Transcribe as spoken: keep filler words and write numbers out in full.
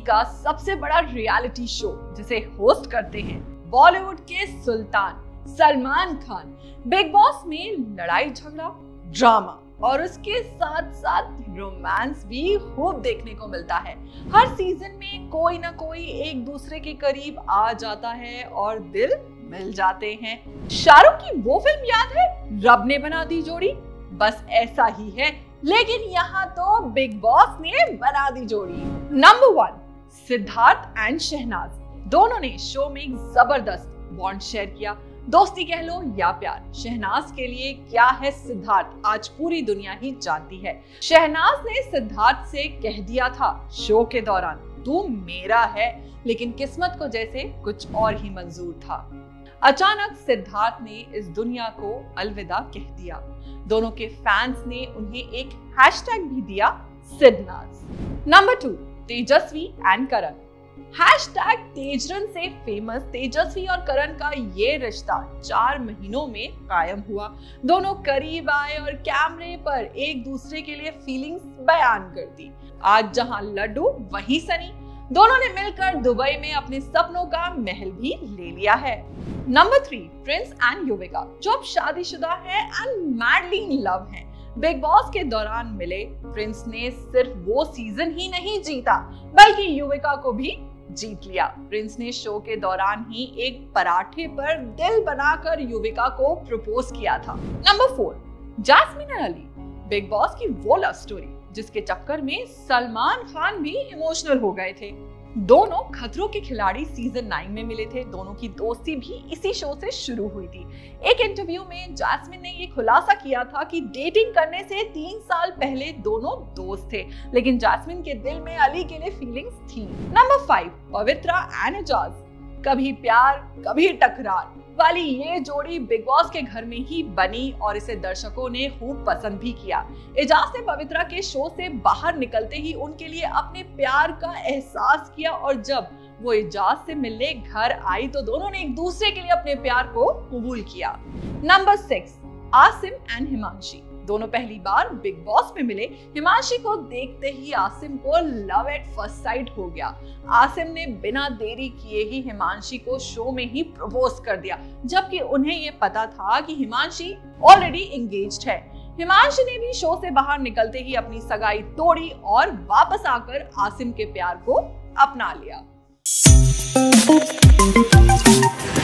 का सबसे बड़ा रियलिटी शो जिसे होस्ट करते हैं बॉलीवुड के सुल्तान सलमान खान। बिग बॉस में लड़ाई झगड़ा, ड्रामा और उसके साथ साथ रोमांस भी खूब देखने को मिलता है। हर सीजन में कोई ना कोई एक दूसरे के करीब आ जाता है और दिल मिल जाते हैं। शाहरुख की वो फिल्म याद है, रब ने बना दी जोड़ी? बस ऐसा ही है, लेकिन यहाँ तो बिग बॉस ने बना दी जोड़ी। Number one, Siddharth and Shehnaaz. दोनों ने शो में एक जबरदस्त बॉन्ड शेयर किया, दोस्ती कह लो या प्यार। शहनाज के लिए क्या है सिद्धार्थ, आज पूरी दुनिया ही जानती है। शहनाज ने सिद्धार्थ से कह दिया था शो के दौरान, तू मेरा है, लेकिन किस्मत को जैसे कुछ और ही मंजूर था। अचानक सिद्धार्थ ने इस दुनिया को अलविदा कह दिया। दोनों के फैंस ने उन्हें एक हैशटैग भी दिया, Sidnaaz. Number two, Tejasswi and Karan. Hashtag TejRan से फेमस तेजस्वी और करण का ये रिश्ता चार महीनों में कायम हुआ। दोनों करीब आए और कैमरे पर एक दूसरे के लिए फीलिंग्स बयान कर दी। आज जहां लड्डू वहीं सनी। दोनों ने मिलकर दुबई में अपने सपनों का महल भी ले लिया है। Number three, prince and Yuvika, जो अब शादीशुदा है एंड मैडली इन लव हैं। बिग बॉस के दौरान मिले प्रिंस ने सिर्फ वो सीजन ही नहीं जीता, बल्कि युविका को भी जीत लिया। प्रिंस ने शो के दौरान ही एक पराठे पर दिल बनाकर युविका को प्रपोज किया था। Number four, Jasmin and Aly. Bigg Boss की वो लव स्टोरी जिसके चक्कर में सलमान खान भी इमोशनल हो गए थे। दोनों खतरों के खिलाड़ी सीजन नाइन में मिले थे। दोनों की दोस्ती भी इसी शो से शुरू हुई थी। एक इंटरव्यू में जैस्मिन ने ये खुलासा किया था कि डेटिंग करने से तीन साल पहले दोनों दोस्त थे, लेकिन जैस्मिन के दिल में अली के लिए फीलिंग्स थी। Number five, Pavitra and Eijaz. कभी प्यार कभी टकरार वाली ये जोड़ी बिग बॉस के घर में ही बनी और इसे दर्शकों ने खूब पसंद भी किया। एजाज ने पवित्रा के शो से बाहर निकलते ही उनके लिए अपने प्यार का एहसास किया और जब वो एजाज से मिलने घर आई तो दोनों ने एक दूसरे के लिए अपने प्यार को कबूल किया। Number six, Asim and Himanshi. दोनों पहली बार बिग बॉस में मिले। हिमांशी को देखते ही आसिम को लव एट फर्स्ट साइट हो गया। आसिम ने बिना देरी किए ही हिमांशी को शो में ही प्रपोज कर दिया, जबकि उन्हें ये पता था कि हिमांशी ऑलरेडी एंगेज्ड है। हिमांशी ने भी शो से बाहर निकलते ही अपनी सगाई तोड़ी और वापस आकर आसिम के प्यार को अपना लिया।